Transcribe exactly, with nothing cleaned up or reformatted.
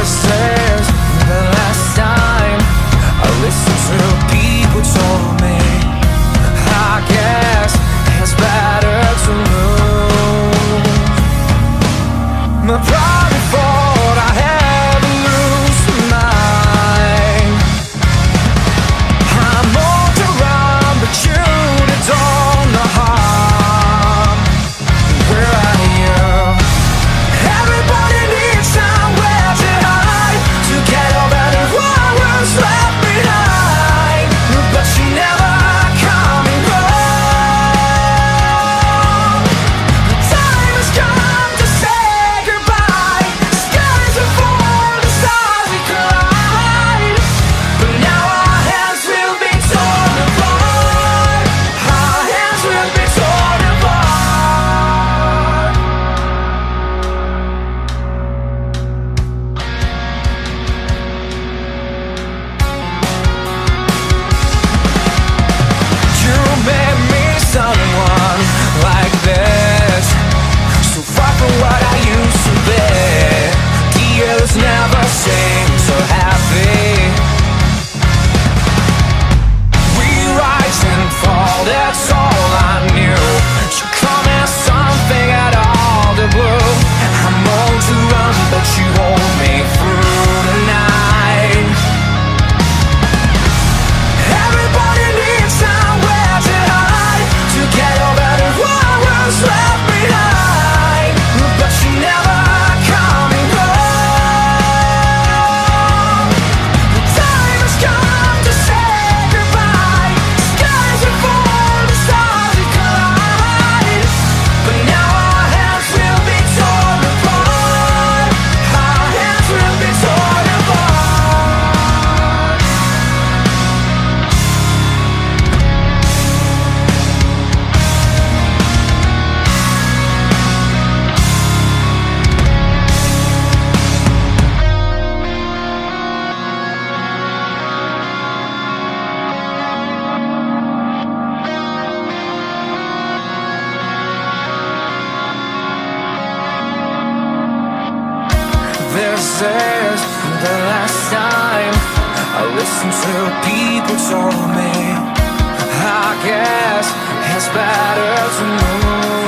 This is the last time I listened to people told me. I guess it's better to lose my pride before I ever lose my mind. I'm on the run, but you don't know harm. Where are you? Everybody needs somewhere to hide, to get over the what was left behind. But you never coming home. The time has come to say goodbye. Skies are full, the stars we collide. But now our hands will be torn apart. Our hands will be torn apart. You made me someone like this, so far from what I used to be. The years never seem so happy. We rise and fall, that's all I knew. You come as something out of the blue. I'm on to run, but you hold me through the night. Everybody needs somewhere to hide, to get over the what was left behind. But you never coming home. The time has come to say goodbye. Skies are full, the stars we collide. But now our hands will be torn apart. Our hands will be torn apart. This is the last time I listened to people told me. I guess it's better to move.